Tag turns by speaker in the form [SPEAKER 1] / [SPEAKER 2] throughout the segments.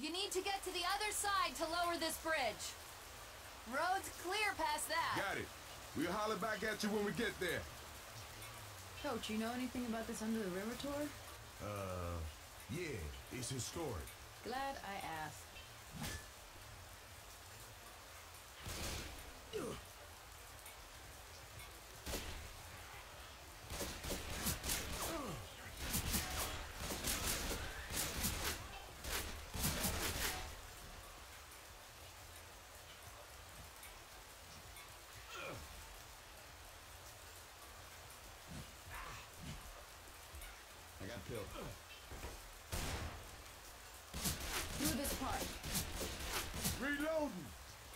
[SPEAKER 1] You need to get to the other side to lower this bridge. Road's clear past that.
[SPEAKER 2] Got it. We'll holler back at you when we get there.
[SPEAKER 3] Coach, you know anything about this Under the River tour?
[SPEAKER 2] Yeah, it's historic.
[SPEAKER 3] Glad I asked.
[SPEAKER 4] I got pills.
[SPEAKER 3] Do this part.
[SPEAKER 2] Reloading!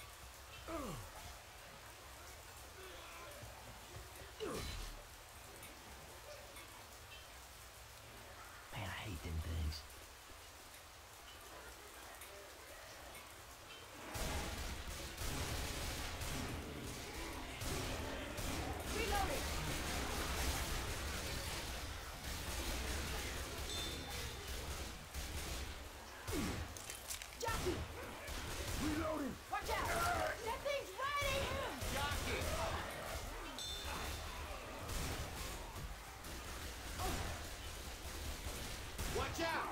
[SPEAKER 4] Man, I hate them things.
[SPEAKER 1] Reloading! Jockey!
[SPEAKER 2] Reloading!
[SPEAKER 1] Watch out! That thing's ready!
[SPEAKER 4] Jockey! Watch out!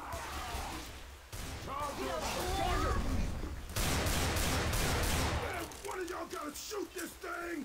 [SPEAKER 2] Charger! Man, one of y'all gotta shoot this thing!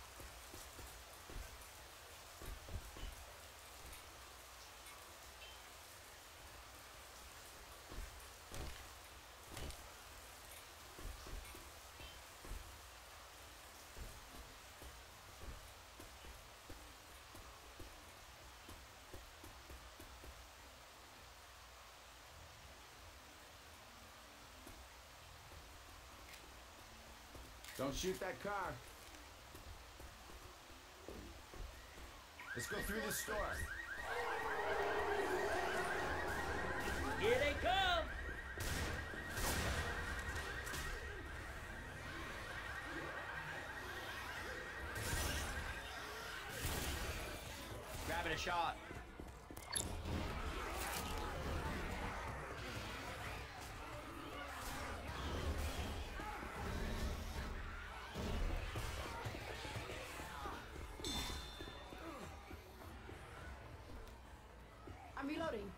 [SPEAKER 4] Don't shoot that car. Let's go through the store. Here they come! Grabbing a shot.
[SPEAKER 3] I'm reloading.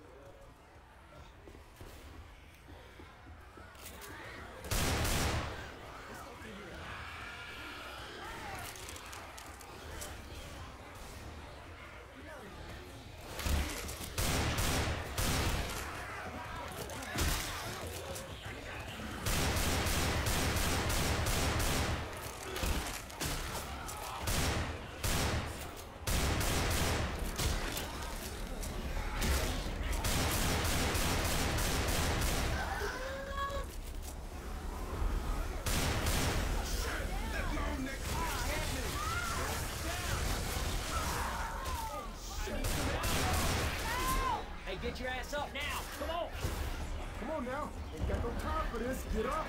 [SPEAKER 4] Hey, get your ass up now! Come on!
[SPEAKER 2] Come on now! Ain't got no time for this. Get up!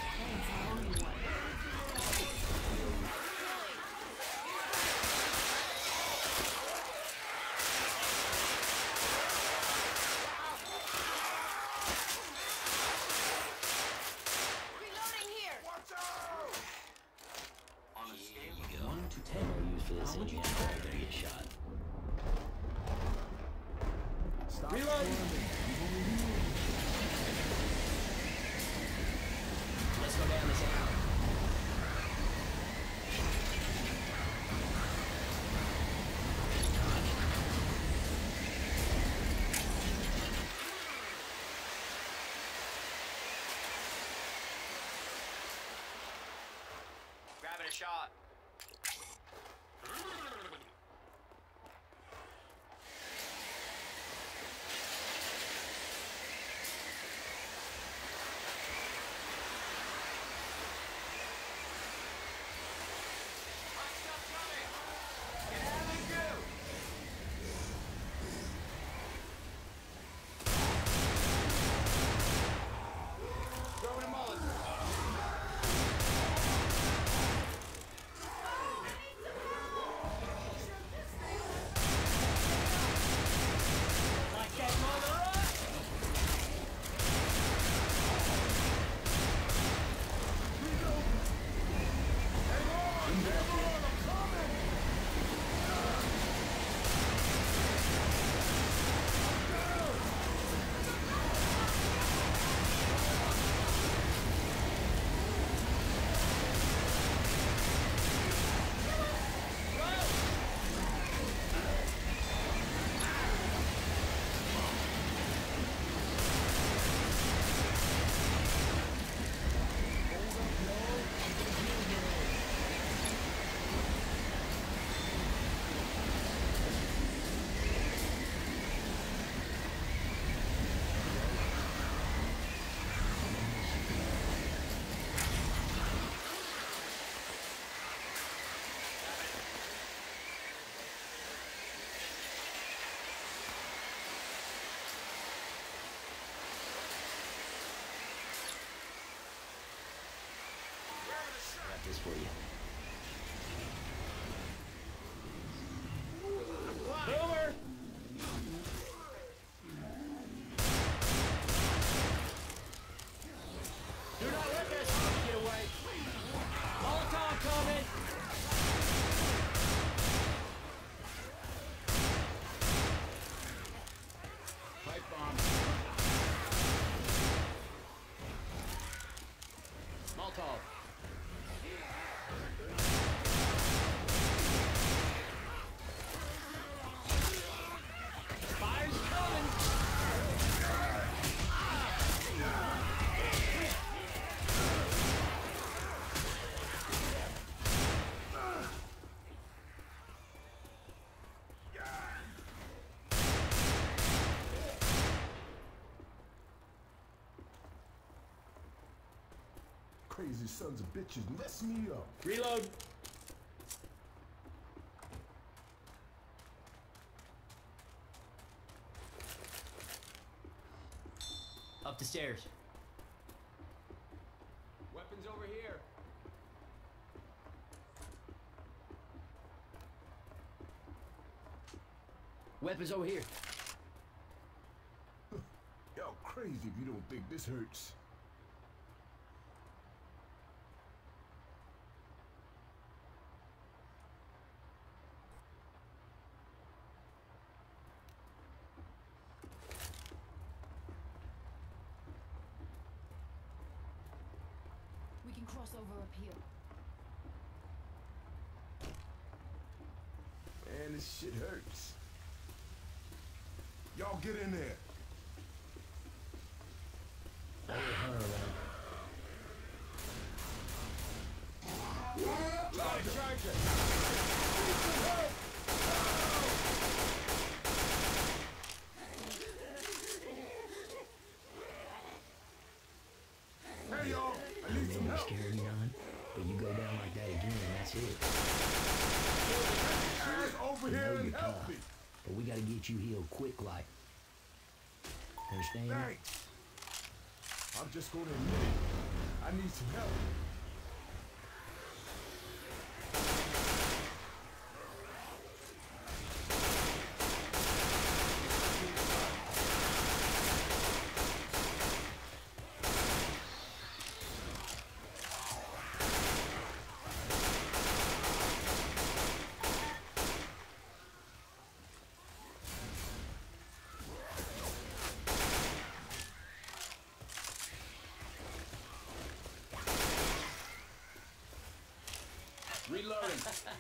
[SPEAKER 1] Reloading here!
[SPEAKER 2] Watch out!
[SPEAKER 4] Here you go. 1 to 10 are used for this engine. I'm gonna get shot.
[SPEAKER 2] Stop.
[SPEAKER 4] Reloading! Let's go down this alley. Grabbing a shot. Throwing a mullet. for you.
[SPEAKER 5] Boomer! Do not let that zombie get away! Molotov coming! Pipe bomb. Molotov. Fire's coming!
[SPEAKER 2] Crazy sons of bitches mess me up.
[SPEAKER 5] Reload! Up the stairs. Weapons over here. Weapons over here.
[SPEAKER 2] Y'all crazy if you don't think this hurts.
[SPEAKER 3] We can cross over up here.
[SPEAKER 2] Man, this shit hurts. Y'all get in there.
[SPEAKER 5] Charge it!
[SPEAKER 2] Hey, y'all, I need some
[SPEAKER 4] You're
[SPEAKER 2] help.
[SPEAKER 4] scared, None, but you go down like that again, and that's it.
[SPEAKER 2] Ass over
[SPEAKER 4] I know
[SPEAKER 2] here and
[SPEAKER 4] you're
[SPEAKER 2] help
[SPEAKER 4] tough,
[SPEAKER 2] me.
[SPEAKER 4] but we gotta get you healed quick, like. Understand?
[SPEAKER 2] Thanks. I'm just gonna admit it. I need some help.
[SPEAKER 5] Reloading.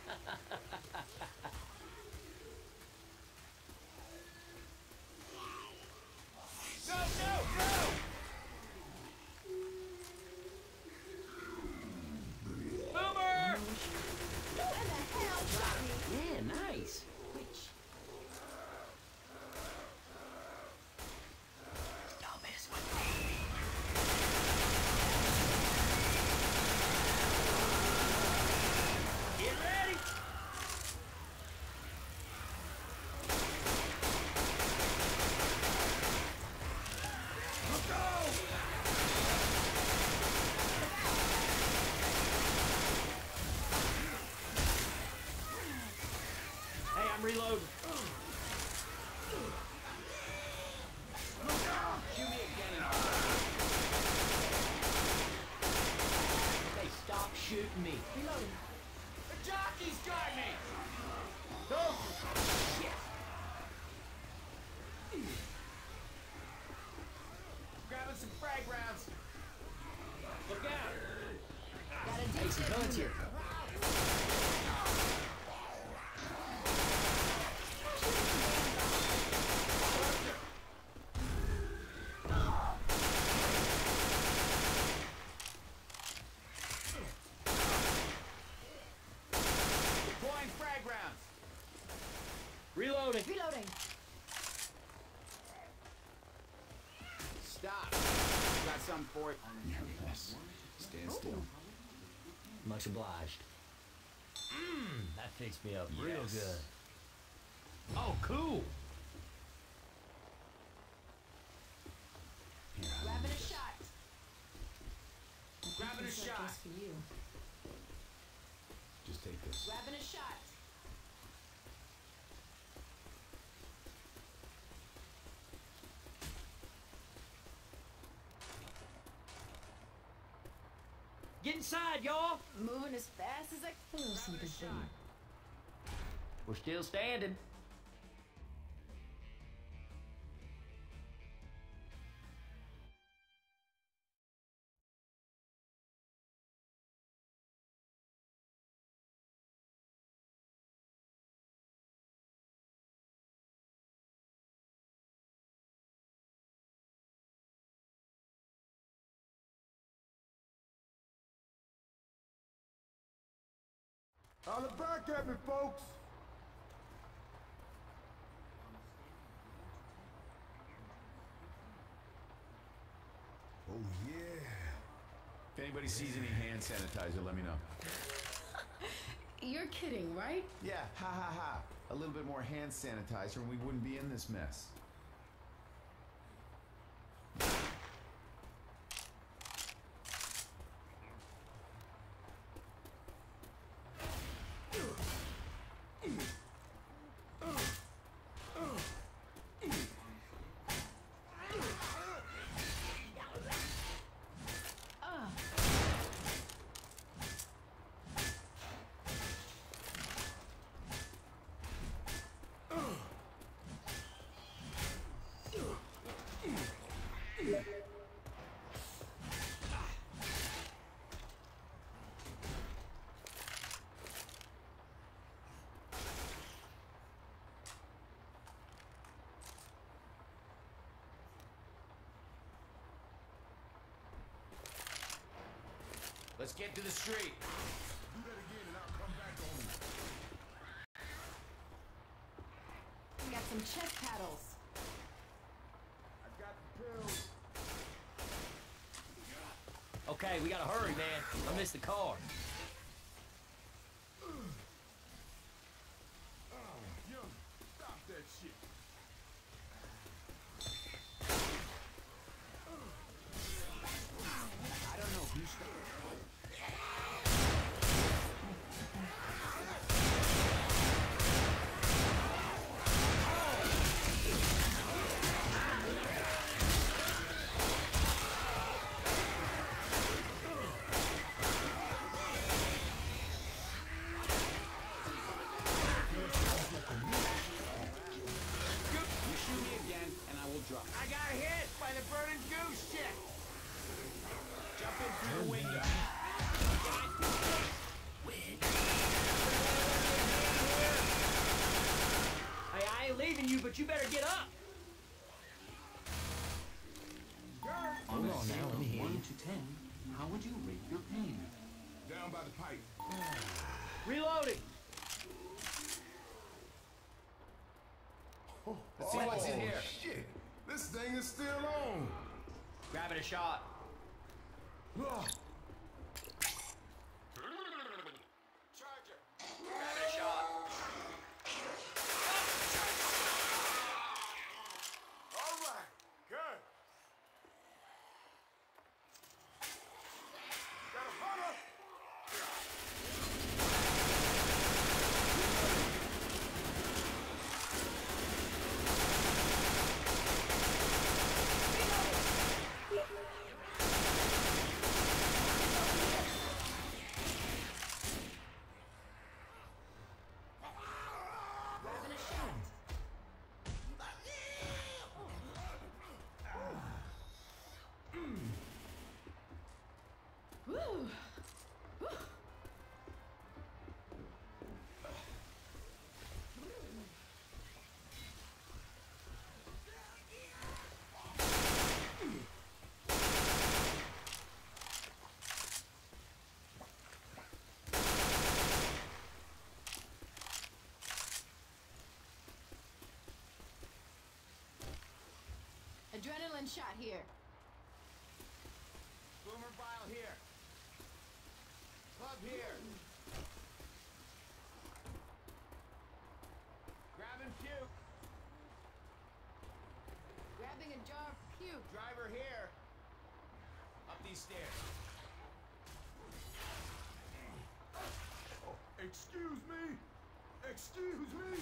[SPEAKER 5] Go, go, go! Boomer!
[SPEAKER 4] Yeah, nice. Don't mess with me.
[SPEAKER 5] Get ready! Hey, I'm reloading. Shoot me again. Hey, stop shooting me. Reloading. The jockey's got me! Oh, shit! Grabbing some frag rounds. Look out!
[SPEAKER 1] Got a
[SPEAKER 5] Hey, some guns here. Deploying frag rounds. Reloading.
[SPEAKER 3] Reloading.
[SPEAKER 5] Stop. Got something for it. Yes. Stand still.
[SPEAKER 4] Much obliged. That fixed me up real
[SPEAKER 5] Yes.
[SPEAKER 4] good. Oh, cool.
[SPEAKER 1] Grabbing a shot.
[SPEAKER 5] Grabbing a
[SPEAKER 3] It's like
[SPEAKER 5] shot.
[SPEAKER 3] this for you.
[SPEAKER 2] take this.
[SPEAKER 3] Grabbing a shot.
[SPEAKER 5] Get inside, y'all!
[SPEAKER 3] Moving as fast as I can. Something for you.
[SPEAKER 5] We're still standing.
[SPEAKER 2] Holler back at me, folks! Oh, yeah. If anybody sees any hand sanitizer, let me know.
[SPEAKER 3] You're kidding, right?
[SPEAKER 2] Yeah, ha ha ha. A little bit more hand sanitizer and we wouldn't be in this mess.
[SPEAKER 5] Let's get to the street.
[SPEAKER 2] Do that again and I'll come back on you.
[SPEAKER 3] Got some chest paddles.
[SPEAKER 2] I got the pills.
[SPEAKER 5] Okay, we gotta hurry, man. I missed the car.
[SPEAKER 2] Young, stop that shit.
[SPEAKER 5] I don't know who's started. I got hit by the burning goose shit. Jump in through the window. Hey, I ain't leaving you, but you better get up.
[SPEAKER 4] On a scale of 1 to 10, how would you rate your pain?
[SPEAKER 2] Down by the pipe.
[SPEAKER 5] Reloading.
[SPEAKER 2] Let's see what's in here. Shit, this thing is still on.
[SPEAKER 5] Grabbing a shot.
[SPEAKER 2] Ugh.
[SPEAKER 5] Charger. Grabbing a shot.
[SPEAKER 2] All right, good. Got a hunter.
[SPEAKER 3] Woo. Adrenaline shot here.
[SPEAKER 5] Boomer vial here. Club here. Grabbing puke.
[SPEAKER 3] Grabbing a jar of puke.
[SPEAKER 5] Driver here. Up these stairs.
[SPEAKER 2] Oh,
[SPEAKER 5] Excuse me! Excuse me!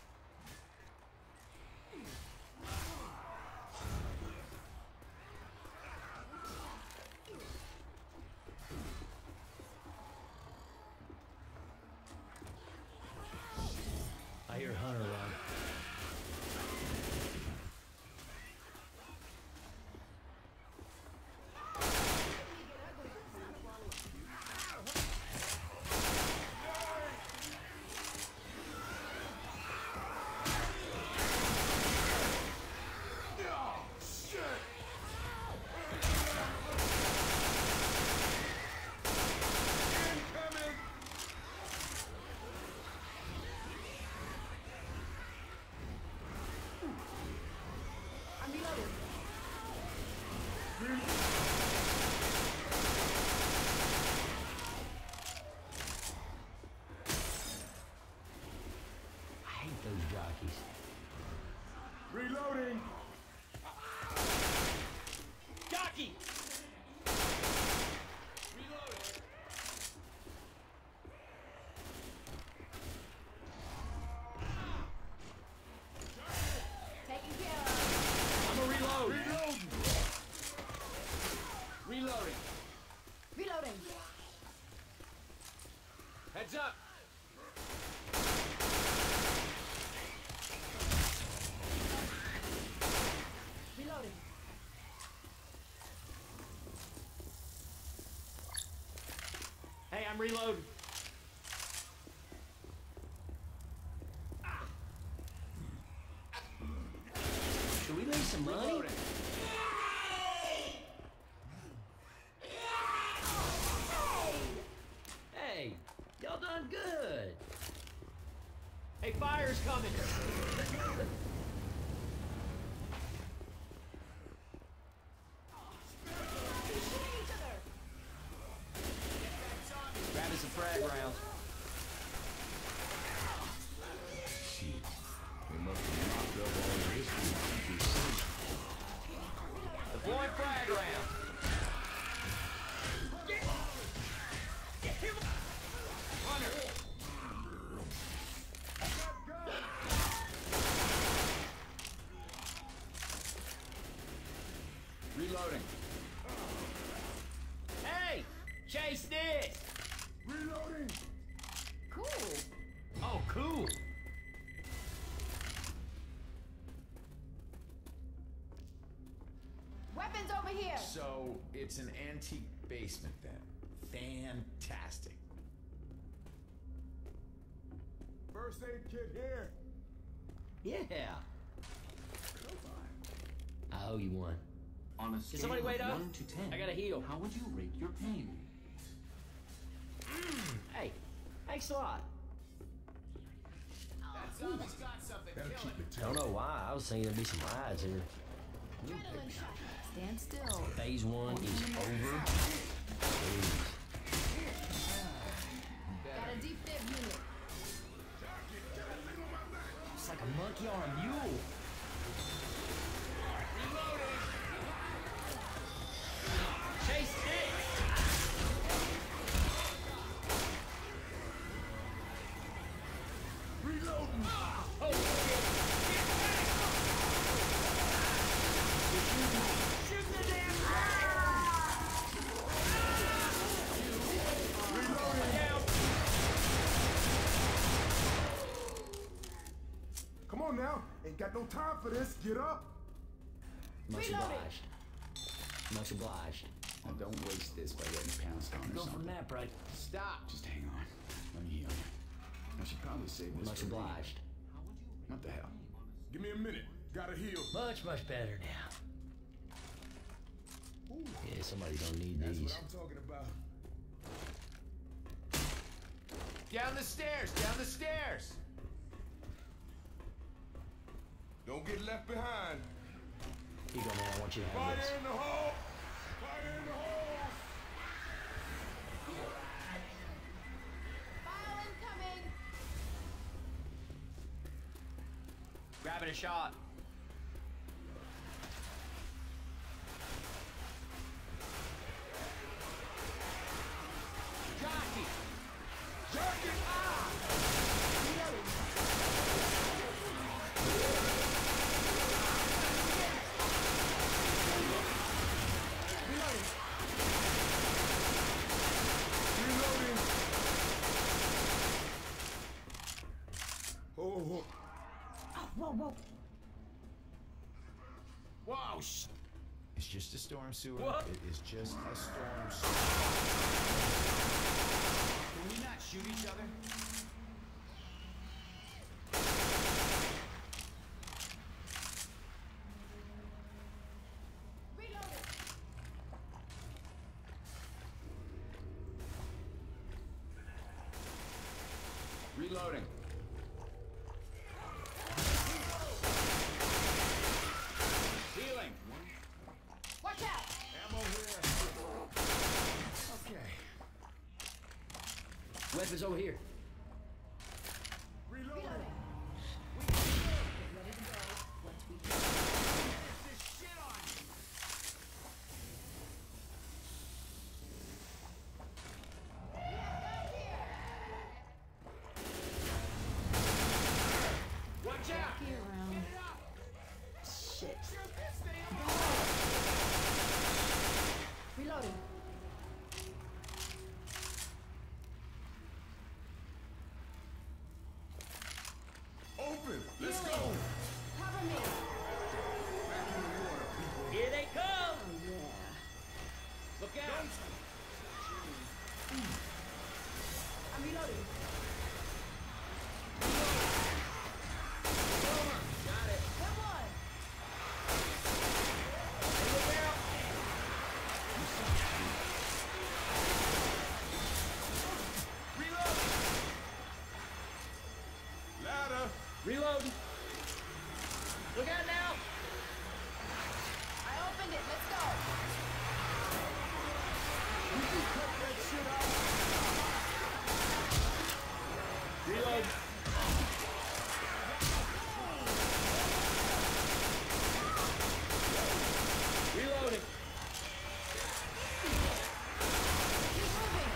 [SPEAKER 4] I hear Hunter run. I hate those jockeys.
[SPEAKER 5] Reloading!
[SPEAKER 4] Jockey!
[SPEAKER 3] Taken care of.
[SPEAKER 4] I'm a reload.
[SPEAKER 5] Reloading!
[SPEAKER 3] Reloading.
[SPEAKER 5] Heads up!
[SPEAKER 3] Reloading.
[SPEAKER 4] Hey, I'm reloading. Should we leave some money?
[SPEAKER 5] Reloading!
[SPEAKER 4] Hey, y'all done good. Hey, fire's coming. Grab us some frag rounds.
[SPEAKER 2] Shit. They must have knocked up all the history.
[SPEAKER 4] Deploy frag rounds.
[SPEAKER 2] Reloading.
[SPEAKER 4] Hey, chase this.
[SPEAKER 5] Reloading!
[SPEAKER 3] Cool.
[SPEAKER 4] Oh, cool.
[SPEAKER 3] Weapons over here.
[SPEAKER 2] So it's an antique basement then. Fantastic.
[SPEAKER 5] First aid kit here!
[SPEAKER 4] Yeah. I owe you one.
[SPEAKER 6] On a
[SPEAKER 4] Can
[SPEAKER 6] scale
[SPEAKER 4] somebody
[SPEAKER 6] of
[SPEAKER 4] wait up?
[SPEAKER 6] 1 to 10,
[SPEAKER 4] I gotta heal.
[SPEAKER 6] how would you rate your pain?
[SPEAKER 4] Hey, thanks a lot.
[SPEAKER 5] That zombie's got something.
[SPEAKER 2] Better
[SPEAKER 5] Kill
[SPEAKER 2] keep
[SPEAKER 5] it.
[SPEAKER 2] it
[SPEAKER 4] I don't
[SPEAKER 2] tight.
[SPEAKER 4] know why. I was thinking there'd be some rides here.
[SPEAKER 3] Adrenaline shot. Stand still.
[SPEAKER 4] Phase 1 is over. Please.
[SPEAKER 3] Got a deep fib unit.
[SPEAKER 4] It's like a monkey on a mule. Chase this!
[SPEAKER 5] Reloading!
[SPEAKER 4] Oh, shit! Shoot the damn down!
[SPEAKER 5] Come on now! Ain't got no time for this. Get up!
[SPEAKER 4] Much
[SPEAKER 3] Reloading.
[SPEAKER 4] obliged. Much obliged.
[SPEAKER 2] Now don't waste this by getting pounced on or
[SPEAKER 4] Go for
[SPEAKER 2] something.
[SPEAKER 4] nap, right?
[SPEAKER 5] Stop!
[SPEAKER 2] Just hang on. Let me heal you. I should probably save this
[SPEAKER 4] Much
[SPEAKER 2] for later.
[SPEAKER 4] obliged.
[SPEAKER 2] What the hell?
[SPEAKER 5] Give me a minute. Gotta heal.
[SPEAKER 4] Much better now. Yeah, somebody's gonna need
[SPEAKER 5] That's
[SPEAKER 4] these.
[SPEAKER 5] what I'm talking about.
[SPEAKER 2] Down the stairs! Down the stairs!
[SPEAKER 5] Don't get left behind.
[SPEAKER 4] Here you go, man. I want you to have
[SPEAKER 5] Fire
[SPEAKER 4] this.
[SPEAKER 5] in the hole! Fire in the hole!
[SPEAKER 3] File incoming.
[SPEAKER 4] Grabbing a shot.
[SPEAKER 5] Jockey! Jockey! Ah!
[SPEAKER 3] rope.
[SPEAKER 5] Whoa,
[SPEAKER 2] It's just a storm sewer.
[SPEAKER 5] What?
[SPEAKER 2] It is just a storm sewer.
[SPEAKER 5] Can we not shoot each other?
[SPEAKER 2] Reloading.
[SPEAKER 5] Healing.
[SPEAKER 1] Watch out!
[SPEAKER 5] Ammo here.
[SPEAKER 2] Okay.
[SPEAKER 4] Weapons over here.
[SPEAKER 5] Reloading. This shit on you. Watch out!
[SPEAKER 3] Get around.
[SPEAKER 5] Get it up!
[SPEAKER 3] Shit.
[SPEAKER 5] Shoot this thing!
[SPEAKER 3] Reloading.
[SPEAKER 2] Open. Let's go.
[SPEAKER 3] Cover me.
[SPEAKER 5] Here they come!
[SPEAKER 3] Oh, yeah.
[SPEAKER 5] Look out!
[SPEAKER 3] I'm reloading.
[SPEAKER 5] Got it.
[SPEAKER 3] Hit one.
[SPEAKER 5] Hey, look out! Reload!
[SPEAKER 2] Ladder.
[SPEAKER 5] Reload! Look out now!
[SPEAKER 1] I opened it. Let's go.
[SPEAKER 5] Reload! Reloading!
[SPEAKER 1] Keep moving.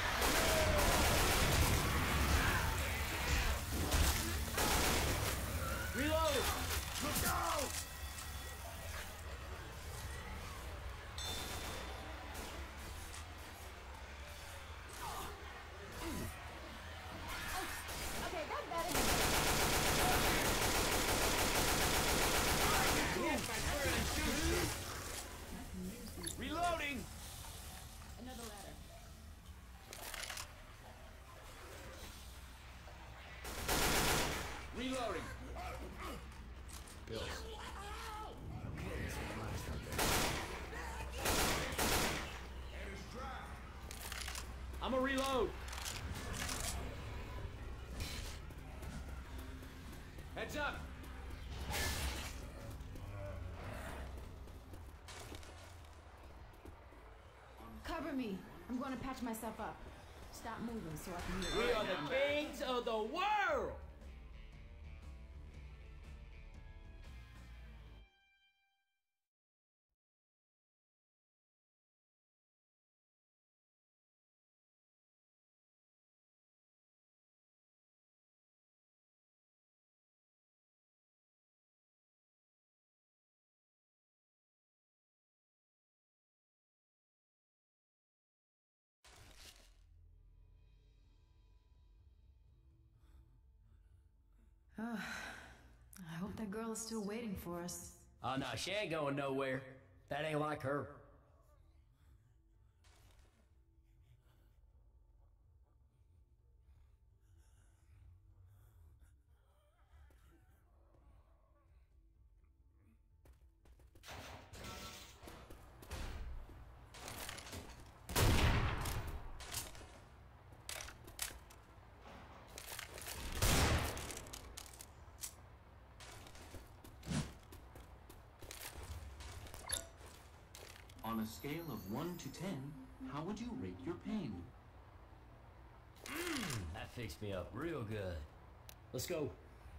[SPEAKER 5] Reload!
[SPEAKER 2] Look out.
[SPEAKER 1] Okay, that's better.
[SPEAKER 5] Yes, my bird and shoot! Reloading!
[SPEAKER 3] Another ladder.
[SPEAKER 5] Reloading!
[SPEAKER 2] Bills.
[SPEAKER 5] I'm a reload! Heads up!
[SPEAKER 3] Cover me. I'm going to patch myself up. Stop moving so I can hear
[SPEAKER 5] We
[SPEAKER 3] you.
[SPEAKER 5] are the kings of the world!
[SPEAKER 3] I hope that girl is still waiting for us.
[SPEAKER 4] Oh, no, she ain't going nowhere. That ain't like her.
[SPEAKER 6] On a scale of 1 to 10, how would you rate your pain?
[SPEAKER 4] That fixed me up real good. Let's go.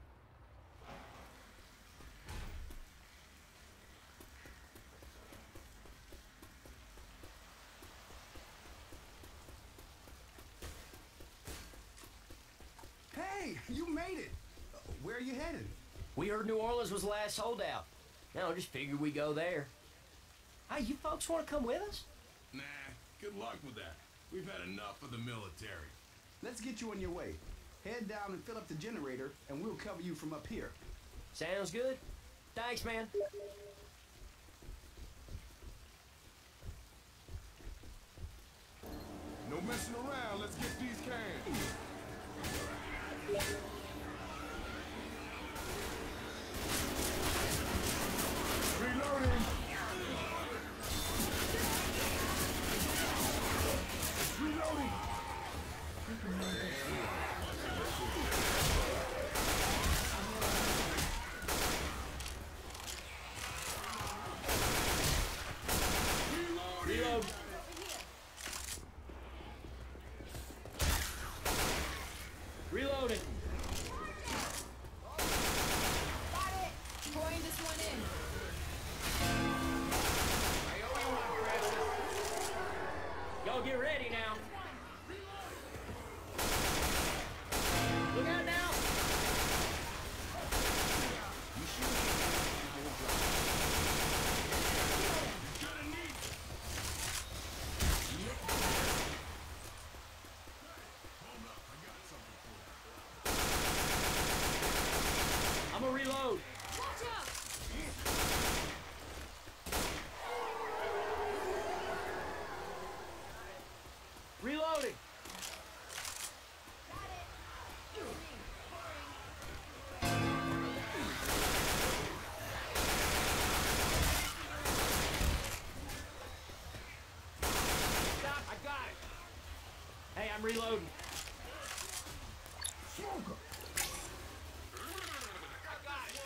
[SPEAKER 2] Hey, you made it. Where are you headed?
[SPEAKER 4] We heard New Orleans was the last holdout. Now, just figured we go there. Hey, you folks want to come with us?
[SPEAKER 7] Nah, good luck with that. We've had enough of the military.
[SPEAKER 8] Let's get you on your way. Head down and fill up the generator, and we'll cover you from up here.
[SPEAKER 4] Sounds good. Thanks, man.
[SPEAKER 7] No messing around. Let's get these cans. Reloading. Reloading.
[SPEAKER 4] Reload. Reloading.
[SPEAKER 3] Got it! Pouring this one in.
[SPEAKER 5] I owe you one, Francis.
[SPEAKER 4] Y'all get ready now. Look out now. I'm gonna reload.
[SPEAKER 3] Watch out!
[SPEAKER 4] Reloading.
[SPEAKER 5] Stop, I got it.
[SPEAKER 4] Hey, I'm reloading.
[SPEAKER 7] Smoker.
[SPEAKER 5] I got it.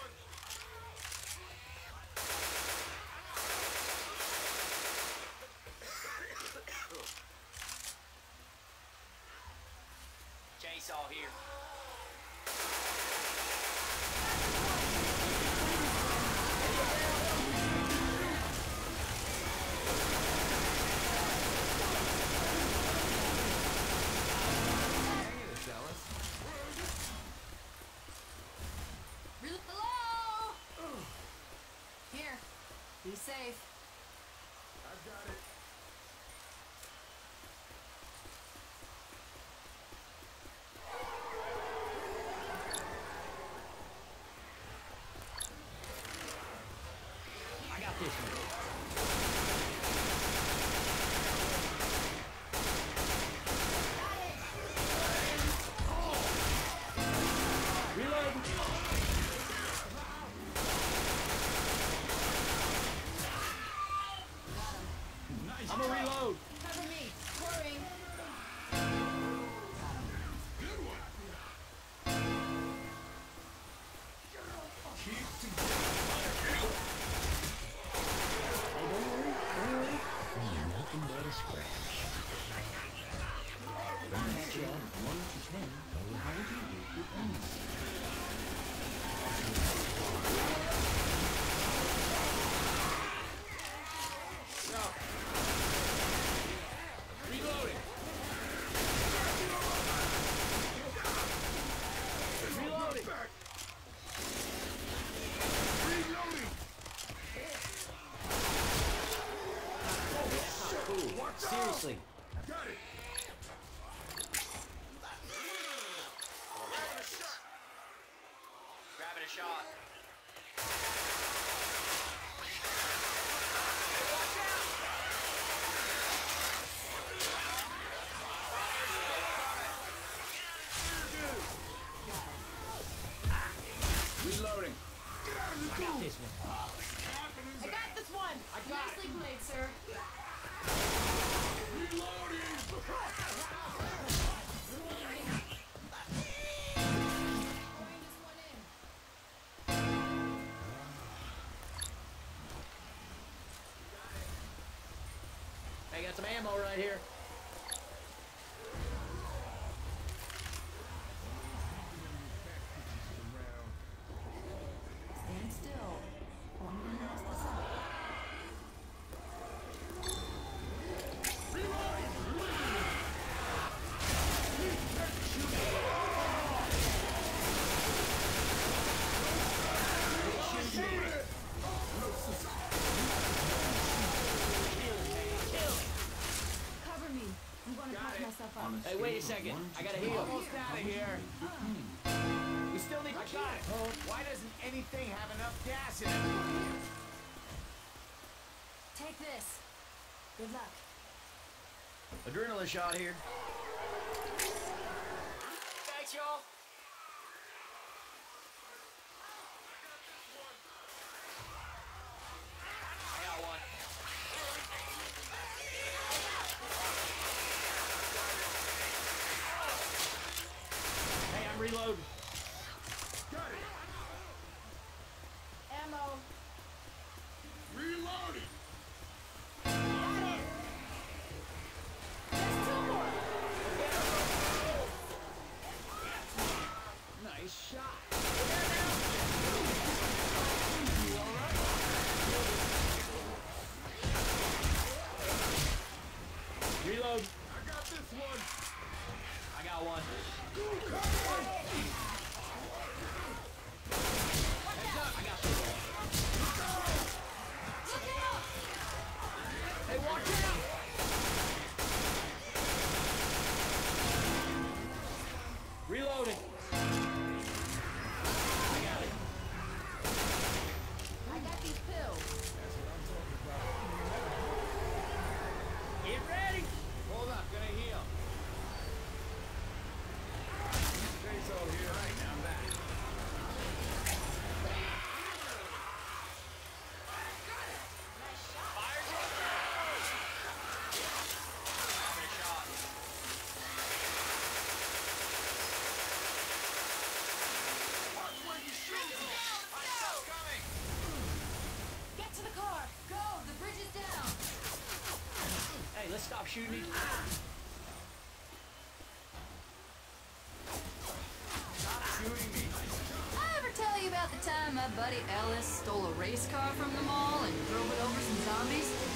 [SPEAKER 4] Chainsaw here.
[SPEAKER 1] Hello? Here. Be safe.
[SPEAKER 7] I got it.
[SPEAKER 4] I got this one. Reload.
[SPEAKER 7] Nice.
[SPEAKER 4] I'm gonna reload.
[SPEAKER 3] Cover me. Pouring.
[SPEAKER 7] Good one. Keep together.
[SPEAKER 4] Nothing but a scratch.
[SPEAKER 6] On a scale of 1 to 10, how would you rate your enemies?
[SPEAKER 5] Reloading.
[SPEAKER 4] Reloading.
[SPEAKER 7] Back. Reloading.
[SPEAKER 4] Cool. Seriously.
[SPEAKER 7] Got it.
[SPEAKER 4] Grabbing a shot.
[SPEAKER 5] Reloading.
[SPEAKER 4] I got this one.
[SPEAKER 3] I got this one!
[SPEAKER 5] I got it.
[SPEAKER 3] Nicely played, sir.
[SPEAKER 7] Reloading.
[SPEAKER 3] Pouring this one in.
[SPEAKER 4] I got some ammo right here.
[SPEAKER 3] Stand still. Oh, I'm gonna mess this up. Cover me. I'm gonna patch myself up.
[SPEAKER 6] On a
[SPEAKER 4] Hey, wait a
[SPEAKER 6] scale of
[SPEAKER 4] second.
[SPEAKER 6] 1 to
[SPEAKER 4] I gotta
[SPEAKER 6] 10,
[SPEAKER 4] heal.
[SPEAKER 5] Almost out of here.
[SPEAKER 6] how would you rate your enemies?
[SPEAKER 5] We still need to got it. Why doesn't anything have enough gas in it?
[SPEAKER 1] Take this. Good luck.
[SPEAKER 4] Adrenaline shot here. Thanks, y'all. I got one.
[SPEAKER 5] Hey, I'm reloading.
[SPEAKER 7] Got it.
[SPEAKER 3] Ammo.
[SPEAKER 7] Reloading.
[SPEAKER 3] There's two more.
[SPEAKER 5] Nice shot. Reload.
[SPEAKER 7] I got this one.
[SPEAKER 4] I got one. Heads up. I got this one. Hey, watch out!
[SPEAKER 5] Reloading.
[SPEAKER 4] I got it.
[SPEAKER 3] I got these pills.
[SPEAKER 5] Get ready. Hold up, gonna heal.
[SPEAKER 7] Chainsaw here.
[SPEAKER 5] All right, now I'm back.
[SPEAKER 1] Get to the car. Go. The bridge is down.
[SPEAKER 4] Hey, let's stop shooting each other.
[SPEAKER 5] Stop shooting me.
[SPEAKER 1] I ever tell you about the time my buddy Ellis stole a race car from the mall and drove it over some zombies?